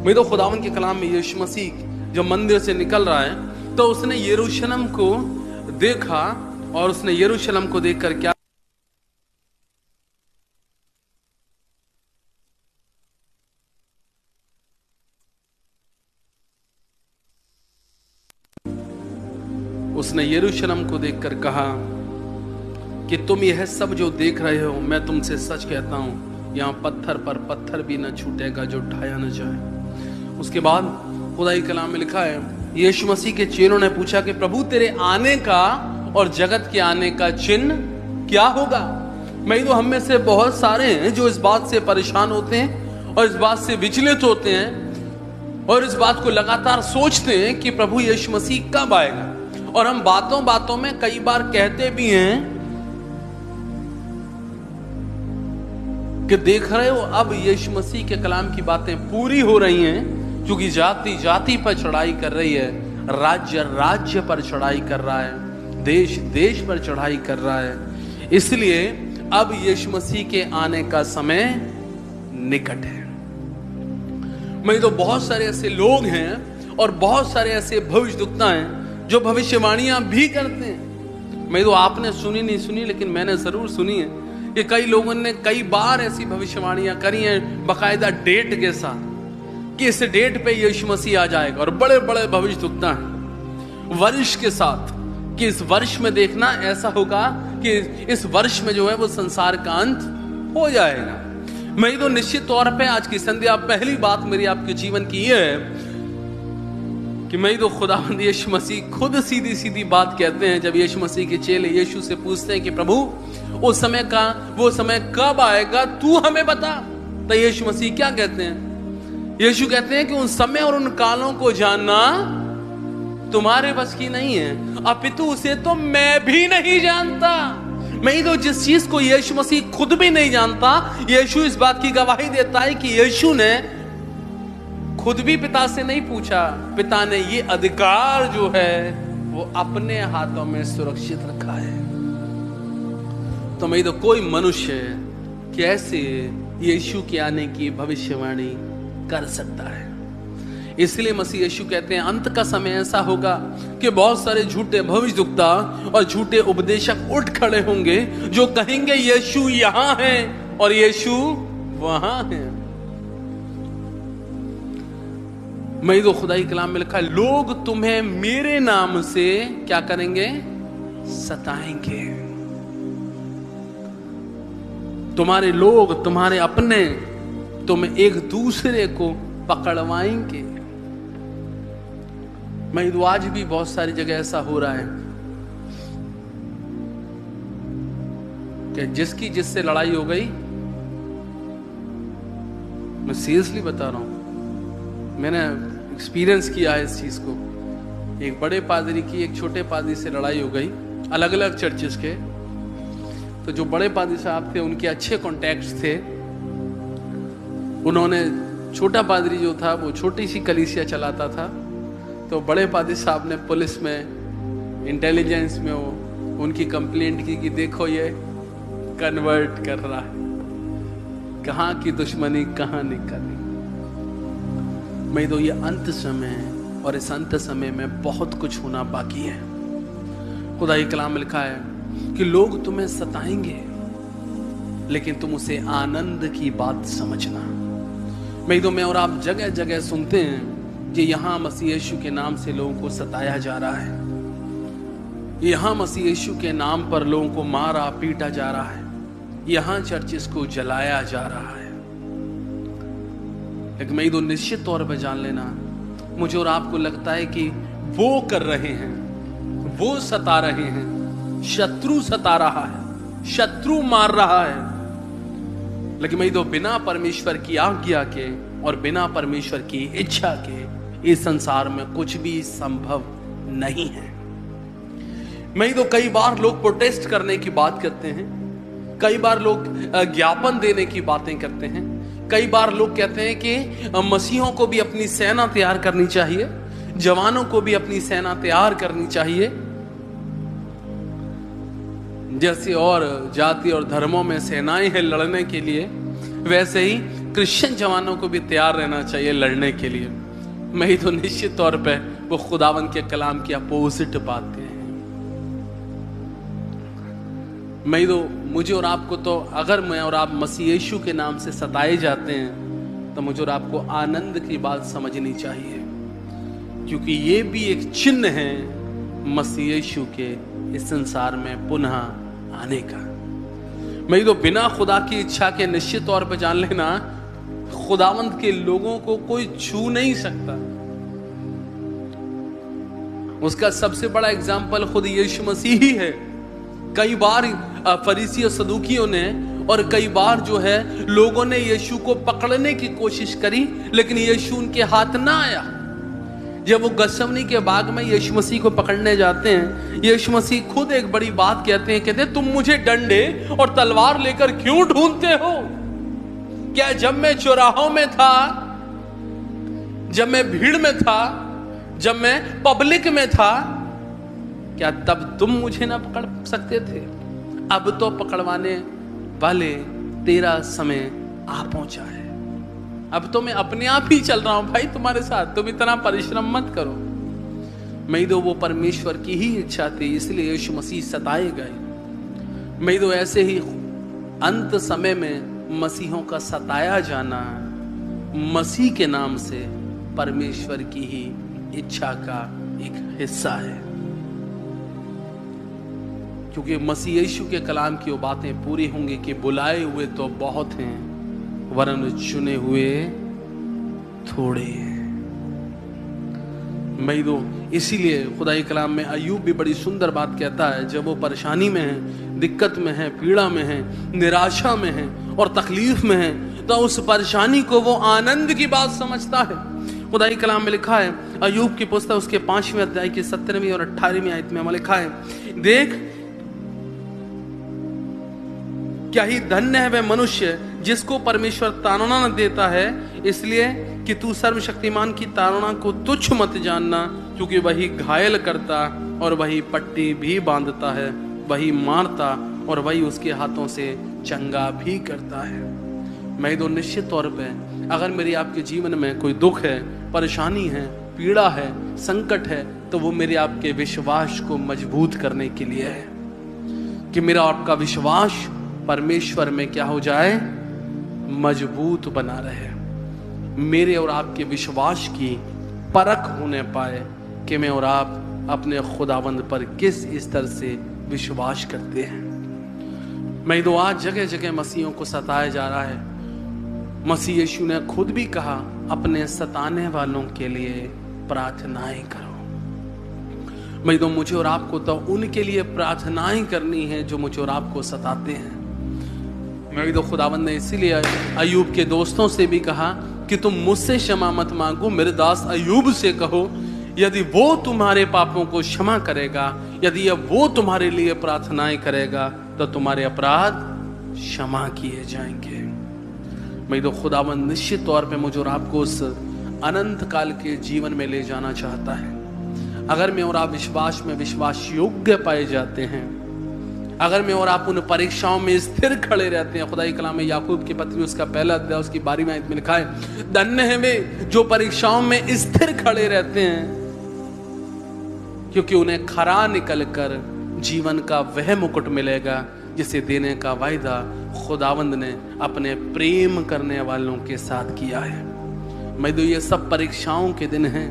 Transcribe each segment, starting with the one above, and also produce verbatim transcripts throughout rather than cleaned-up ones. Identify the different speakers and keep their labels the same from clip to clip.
Speaker 1: मैं तो खुदावन के कलाम में यीशु मसीह जब मंदिर से निकल रहा है तो उसने यरूशलेम को देखा और उसने यरूशलेम को देखकर क्या उसने यरूशलेम को देखकर कहा कि तुम यह सब जो देख रहे हो, मैं तुमसे सच कहता हूं, यहां पत्थर पर पत्थर भी न छूटेगा जो ढाया न जाए। उसके बाद खुदाई कलाम में लिखा है, यीशु मसीह के चेलों ने पूछा कि प्रभु तेरे आने का और जगत के आने का चिन्ह क्या होगा। मैं तो हम में से बहुत सारे हैं जो इस बात से परेशान होते हैं और इस बात से विचलित होते हैं और इस बात को लगातार सोचते हैं कि प्रभु यीशु मसीह कब आएगा। और हम बातों बातों में कई बार कहते भी हैं कि देख रहे हो अब यीशु मसीह के कलाम की बातें पूरी हो रही हैं, क्योंकि जाति जाति पर चढ़ाई कर रही है, राज्य राज्य पर चढ़ाई कर रहा है, देश देश पर चढ़ाई कर रहा है। इसलिए अब यीशु मसीह के आने का समय निकट है। मैं तो बहुत सारे ऐसे लोग हैं और बहुत सारे ऐसे भविष्यवक्ता हैं जो भविष्यवाणियां भी करते हैं। मैं तो आपने सुनी नहीं सुनी, लेकिन मैंने जरूर सुनी है कि कई लोगों ने कई बार ऐसी भविष्यवाणियां करी हैं बाकायदा डेट के साथ कि इस डेट पे यीशु मसीह आ जाएगा। और बड़े बड़े भविष्यवक्ता हैं वर्ष के साथ कि इस वर्ष में देखना ऐसा होगा कि इस वर्ष में जो है वो संसार का अंत हो जाएगा। मैं तो निश्चित तौर पे आज की संध्या पहली बात मेरी आपके जीवन की यह है कि मैं तो खुदावंद यीशु मसीह खुद सीधी सीधी बात कहते हैं। जब यीशु मसीह के चेले यीशु से पूछते हैं कि प्रभु उस समय का वो समय कब आएगा, तू हमें बता, तो यीशु मसीह क्या कहते हैं? यीशु कहते हैं कि उन समय और उन कालों को जानना तुम्हारे बस की नहीं है, अपितु उसे तो मैं भी नहीं जानता। मैं तो जिस चीज को यीशु मसीह खुद भी नहीं जानता, यीशु इस बात की गवाही देता है कि यीशु ने खुद भी पिता से नहीं पूछा, पिता ने ये अधिकार जो है वो अपने हाथों में सुरक्षित रखा है। तो मैं तो कोई मनुष्य कैसे यीशु के आने की भविष्यवाणी कर सकता है। इसलिए मसीह यीशु कहते हैं अंत का समय ऐसा होगा कि बहुत सारे झूठे भविष्यवक्ता और झूठे उपदेशक उठ खड़े होंगे जो कहेंगे यीशु यहां है और यीशु वहां है। मैं तो खुदाई कलाम में लिखा है, लोग तुम्हें मेरे नाम से क्या करेंगे? सताएंगे। तुम्हारे लोग, तुम्हारे अपने तुम एक दूसरे को पकड़वाएंगे। मैं तो आज भी बहुत सारी जगह ऐसा हो रहा है कि जिसकी जिससे लड़ाई हो गई, मैं सीरियसली बता रहा हूं, मैंने एक्सपीरियंस किया है इस चीज को। एक बड़े पादरी की एक छोटे पादरी से लड़ाई हो गई, अलग अलग चर्चेस के। तो जो बड़े पादरी साहब थे उनके अच्छे कॉन्टैक्ट्स थे, उन्होंने छोटा पादरी जो था वो छोटी सी कलीसिया चलाता था, तो बड़े पादरी साहब ने पुलिस में, इंटेलिजेंस में वो उनकी कंप्लेंट की कि देखो ये कन्वर्ट कर रहा है। कहाँ की दुश्मनी कहाँ निकली। मैं तो ये अंत समय है और इस अंत समय में बहुत कुछ होना बाकी है। खुदा के कलाम में लिखा है कि लोग तुम्हें सताएंगे लेकिन तुम उसे आनंद की बात समझना। मैं तो मैं और आप जगह जगह सुनते हैं कि यहां मसीह यीशु के नाम से लोगों को सताया जा रहा है, यहां मसीह यीशु के नाम पर लोगों को मारा पीटा जा रहा है, यहां चर्चिस को जलाया जा रहा है। लेकिन मैं तो निश्चित तौर पर जान लेना, मुझे और आपको लगता है कि वो कर रहे हैं, वो सता रहे हैं, शत्रु सता रहा है, शत्रु मार रहा है। लेकिन मैं तो बिना परमेश्वर की आज्ञा के और बिना परमेश्वर की इच्छा के इस संसार में कुछ भी संभव नहीं है। मैं तो कई बार लोग प्रोटेस्ट करने की बात करते हैं, कई बार लोग ज्ञापन देने की बातें करते हैं, कई बार लोग कहते हैं कि मसीहों को भी अपनी सेना तैयार करनी चाहिए, जवानों को भी अपनी सेना तैयार करनी चाहिए। जैसे और जाति और धर्मों में सेनाएं हैं लड़ने के लिए, वैसे ही क्रिश्चियन जवानों को भी तैयार रहना चाहिए लड़ने के लिए। मैं तो निश्चित तौर पे वो खुदावन के कलाम की अपोजिट बातें हैं। मैं तो मुझे और आपको तो अगर मैं और आप मसीह यीशु के नाम से सताए जाते हैं तो मुझे और आपको आनंद की बात समझनी चाहिए, क्योंकि ये भी एक चिन्ह है मसीह यीशु के इस संसार में पुनः आने का। मैं तो बिना खुदा की इच्छा के निश्चित तौर पर जान लेना, खुदावंत के लोगों को कोई छू नहीं सकता। उसका सबसे बड़ा एग्जाम्पल खुद यीशु मसीह ही है। कई बार फरीसी और सदूकियों ने और कई बार जो है लोगों ने यीशु को पकड़ने की कोशिश करी, लेकिन यीशु उनके हाथ ना आया। जब वो गसमनी के बाग में यीशु मसीह को पकड़ने जाते हैं, यीशु मसीह खुद एक बड़ी बात कहते हैं, कहते हैं तुम मुझे डंडे और तलवार लेकर क्यों ढूंढते हो? क्या जब मैं चौराहों में था, जब मैं भीड़ में था, जब मैं पब्लिक में था, क्या तब तुम मुझे ना पकड़ सकते थे? अब तो पकड़वाने वाले तेरा समय आ पहुंचा है। अब तो मैं अपने आप ही चल रहा हूं भाई तुम्हारे साथ, तुम इतना परिश्रम मत करो। मैं तो वो परमेश्वर की ही इच्छा थी, इसलिए यीशु मसीह सताए गए। मैं तो ऐसे ही अंत समय में मसीहों का सताया जाना मसीह के नाम से परमेश्वर की ही इच्छा का एक हिस्सा है, क्योंकि मसीह यीशु के कलाम की वो बातें पूरी होंगी कि बुलाए हुए तो बहुत हैं, वरन चुने हुए थोड़े हैं। मैं तो इसीलिए खुदाई कलाम में अय्यूब भी बड़ी सुंदर बात कहता है, जब वो परेशानी में है, दिक्कत में है, पीड़ा में है, निराशा में है और तकलीफ में है, तो उस परेशानी को वो आनंद की बात समझता है। खुदाई कलाम में लिखा है, अय्यूब की पुस्तक उसके पांचवें अध्याय की सत्रहवीं और अट्ठारहवीं आयत में लिखा है, देख क्या ही धन्य है वह मनुष्य जिसको परमेश्वर ताड़ना न देता है, इसलिए कि तू सर्वशक्तिमान की ताड़ना को तुच्छ मत जानना, क्योंकि वही घायल करता और वही पट्टी भी बांधता है, वही मारता और वही उसके हाथों से चंगा भी करता है। मैं तो निश्चित तौर पे अगर मेरी आपके जीवन में कोई दुख है, परेशानी है, पीड़ा है, संकट है, तो वो मेरे आपके विश्वास को मजबूत करने के लिए है, कि मेरा आपका विश्वास परमेश्वर में क्या हो जाए, मजबूत बना रहे, मेरे और आपके विश्वास की परख होने पाए कि मैं और आप अपने खुदावंद पर किस स्तर से विश्वास करते हैं। मैं तो आज जगह जगह मसीहों को सताया जा रहा है। मसीह यीशु ने खुद भी कहा, अपने सताने वालों के लिए प्रार्थनाएं करो। मैं तो मुझे और आपको तो उनके लिए प्रार्थनाएं करनी है जो मुझे और आपको सताते हैं। मैं तो खुदावंद ने इसीलिए अय्यूब के दोस्तों से भी कहा कि तुम मुझसे क्षमा मत मांगो, मेरे दास अय्यूब से कहो, यदि वो तुम्हारे पापों को क्षमा करेगा, यदि अब वो तुम्हारे लिए प्रार्थनाएं करेगा, तो तुम्हारे अपराध क्षमा किए जाएंगे। मैं तो खुदावंद निश्चित तौर पे मुझे और आपको उस अनंत काल के जीवन में ले जाना चाहता है। अगर मैं और आप विश्वास में विश्वास योग्य पाए जाते हैं, अगर मैं और आप उन परीक्षाओं में स्थिर खड़े रहते हैं। खुदाई कलाम में याकूब की पत्री उसका पहला अध्याय उसकी बारहवीं आयत में लिखा है, धन्य है वे जो परीक्षाओं में स्थिर खड़े रहते हैं, क्योंकि उन्हें खरा निकलकर जीवन का वह मुकुट मिलेगा जिसे देने का वायदा खुदावंद ने अपने प्रेम करने वालों के साथ किया है। मैं तो ये सब परीक्षाओं के दिन हैं।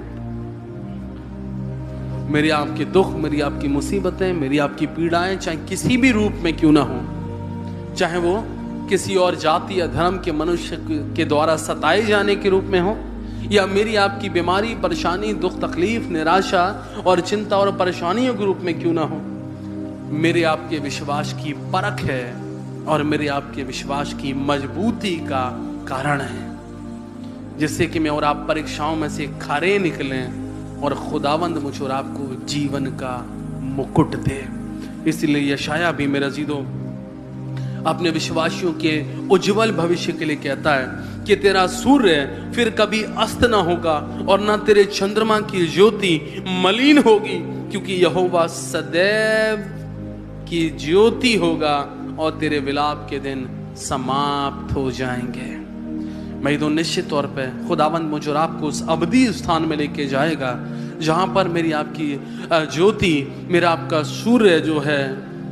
Speaker 1: मेरी आपके दुख, मेरी आपकी मुसीबतें, मेरी आपकी पीड़ाएं चाहे किसी भी रूप में क्यों ना हो, चाहे वो किसी और जाति या धर्म के मनुष्य के द्वारा सताए जाने के रूप में हो, या मेरी आपकी बीमारी, परेशानी, दुख, तकलीफ, निराशा और चिंता और परेशानियों के रूप में क्यों ना हो, मेरे आपके विश्वास की परख है और मेरे आपके विश्वास की मजबूती का कारण है, जिससे कि मैं और आप परीक्षाओं में से खरे निकलें और खुदावंद मुझे और आपको जीवन का मुकुट दे। इसलिए यशाया भी मेरा जीदो अपने विश्वासियों के उज्जवल भविष्य के लिए कहता है कि तेरा सूर्य फिर कभी अस्त ना होगा और ना तेरे चंद्रमा की ज्योति मलिन होगी, क्योंकि यहोवा सदैव की ज्योति होगा और तेरे विलाप के दिन समाप्त हो जाएंगे। मैं तो निश्चित तौर पे खुदावंद मुझे और आपको उस अबदी स्थान में लेके जाएगा जहां पर मेरी आपकी ज्योति, मेरा आपका सूर्य जो है,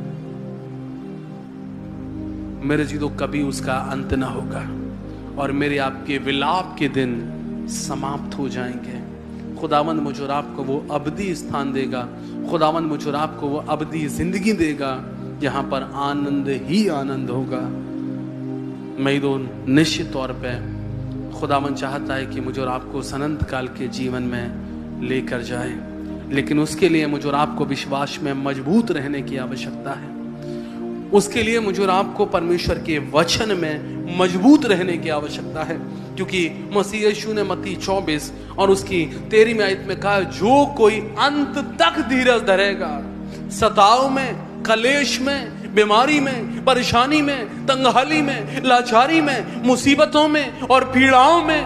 Speaker 1: मेरे जी तो कभी उसका अंत ना होगा और मेरे आपके विलाप के दिन समाप्त हो जाएंगे। खुदावंद मुझे और आपको वो अबदी स्थान देगा, खुदावंद मुझे और आपको वो अबदी जिंदगी देगा जहां पर आनंद ही आनंद होगा। मैं तो निश्चित तौर पे खुदावंद चाहता है कि मुझे और आपको उस अनंत काल के जीवन में लेकर जाए, लेकिन उसके लिए मुझे और आपको विश्वास में मजबूत रहने की आवश्यकता है। उसके लिए मुझे और आपको परमेश्वर के वचन में मजबूत रहने की आवश्यकता है, क्योंकि मसीह यीशु ने मत्ती चौबीस और उसकी तेरहवीं आयत में कहा, जो कोई अंत तक धीरज धरेगा, सताव में, कलेश में, बीमारी में, परेशानी में, तंगहाली में, लाचारी में, मुसीबतों में और पीड़ाओं में,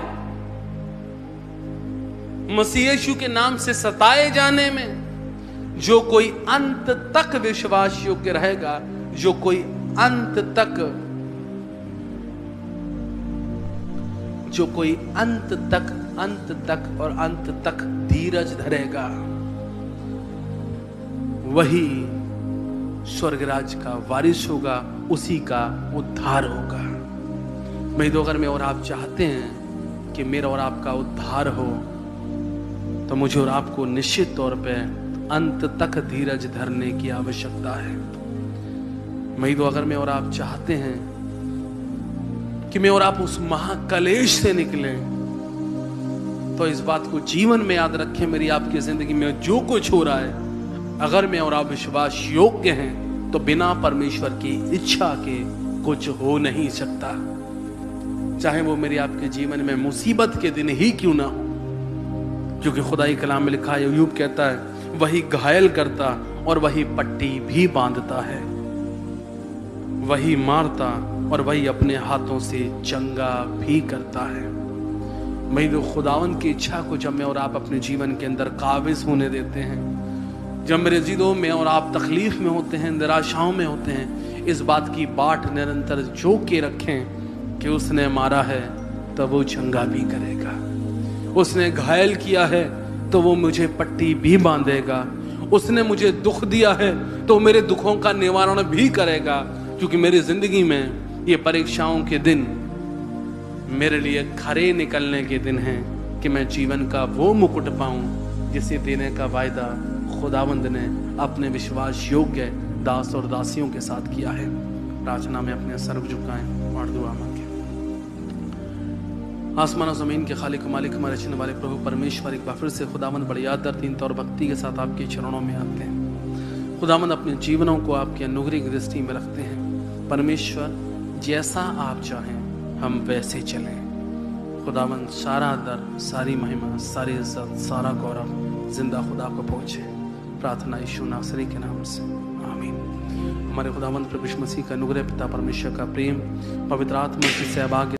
Speaker 1: मसीह यीशु के नाम से सताए जाने में, जो कोई अंत तक विश्वास योग्य रहेगा, जो कोई अंत तक जो कोई अंत तक अंत तक और अंत तक धीरज धरेगा, वही स्वर्गराज का वारिस होगा, उसी का उद्धार होगा। मैं तो अगर मैं और आप चाहते हैं कि मेरा और आपका उद्धार हो, तो मुझे और आपको निश्चित तौर पे अंत तक धीरज धरने की आवश्यकता है। मैं तो अगर मैं और आप चाहते हैं कि मैं और आप उस महाकलेश से निकलें, तो इस बात को जीवन में याद रखें, मेरी आपकी जिंदगी में जो कुछ हो रहा है, अगर मैं और आप विश्वास योग्य हैं तो बिना परमेश्वर की इच्छा के कुछ हो नहीं सकता। चाहे वो मेरी आपके जीवन में मुसीबत के दिन ही क्यों ना हो, क्योंकि खुदाई कलाम में लिखा है, अय्यूब कहता है, वही घायल करता और वही पट्टी भी बांधता है, वही मारता और वही अपने हाथों से चंगा भी करता है। मैं तो खुदावन की इच्छा को जब मैं और आप अपने जीवन के अंदर काबिज होने देते हैं, जब मेरे जिदों में और आप तकलीफ में होते हैं, निराशाओं में होते हैं, इस बात की बाट निरंतर जो के रखें कि उसने मारा है तो वो चंगा भी करेगा, उसने घायल किया है तो वो मुझे पट्टी भी बांधेगा, उसने मुझे दुख दिया है तो मेरे दुखों का निवारण भी करेगा, क्योंकि मेरी जिंदगी में ये परीक्षाओं के दिन मेरे लिए खरे निकलने के दिन हैं कि मैं जीवन का वो मुकुट पाऊं जिसे देने का वायदा खुदावंद ने अपने विश्वास योग्य दास और दासियों के साथ किया है। प्रार्थना में अपने सर झुकाएं और दुआ मांगे। आसमान और जमीन के खालिक मालिक हमारे रचने वाले प्रभु परमेश्वर, एक बार फिर से खुदावंद बड़ी आदर, दीनता और भक्ति के साथ आपके चरणों में आते हैं। खुदावंद अपने जीवनों को आपके अनुग्रह की दृष्टि में रखते हैं। परमेश्वर, जैसा आप चाहें हम वैसे चलें। खुदावंद सारा दर, सारी महिमा, सारी इज्जत, सारा गौरव जिंदा खुदा को पहुंचे। प्रार्थना यीशु नासरी के नाम से, आमीन। हमारे खुदावंद प्रभु यीशु मसीह का अनुग्रह, पिता परमेश्वर का प्रेम, पवित्र आत्मा की सहभागिता